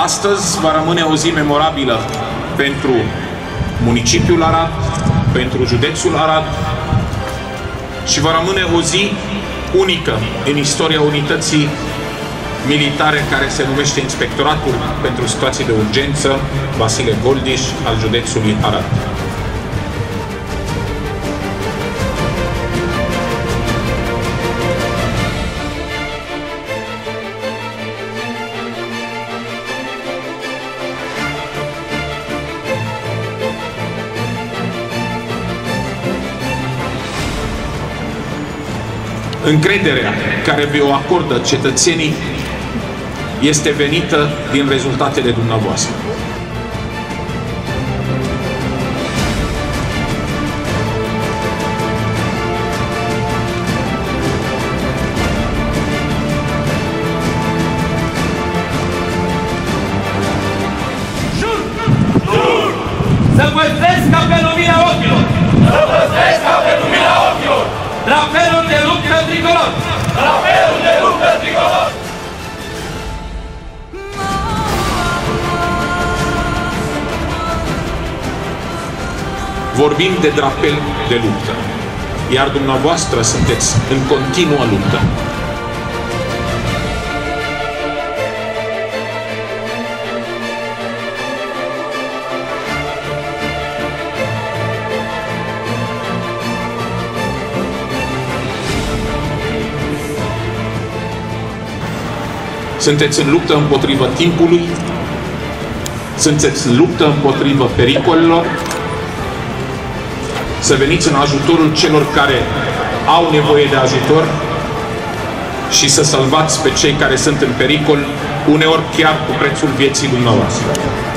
Astăzi va rămâne o zi memorabilă pentru municipiul Arad, pentru județul Arad și va rămâne o zi unică în istoria unității militare care se numește Inspectoratul pentru Situații de Urgență Vasile Goldiș al județului Arad. Încrederea care vi-o acordă cetățenii este venită din rezultatele dumneavoastră. Jur! Să păstresc ca pe lumina ochilor! Să păstresc ca pe lumina ochilor! Drapelul de luptă tricolor! Drapelul de luptă tricolor! Vorbim de drapel de luptă, iar dumneavoastră sunteți în continuă luptă. Sunteți în luptă împotriva timpului, sunteți în luptă împotriva pericolelor, să veniți în ajutorul celor care au nevoie de ajutor și să salvați pe cei care sunt în pericol, uneori chiar cu prețul vieții dumneavoastră.